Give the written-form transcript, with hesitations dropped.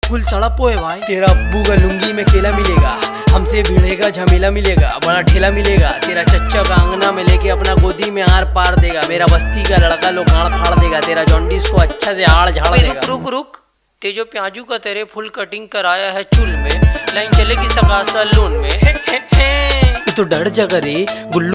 Full तड़पो है भाई। तेरा अब्बू का लुंगी में केला मिलेगा, हमसे भिड़ेगा झमेला मिलेगा, बड़ा ठेला मिलेगा। तेरा चच्चा का अंगना में लेके अपना गोदी में आर पार देगा। मेरा बस्ती का लड़का लोग गाड़ फाड़ देगा, तेरा जॉन्डिस को अच्छा से आड़ झाड़ देगा। रुक रुक रुक, ते जो प्याजू का तेरे फुल कटिंग कराया है चुल में, लाइन चलेगी सका सलून में। तू तो डर जगह रे गुल्लू।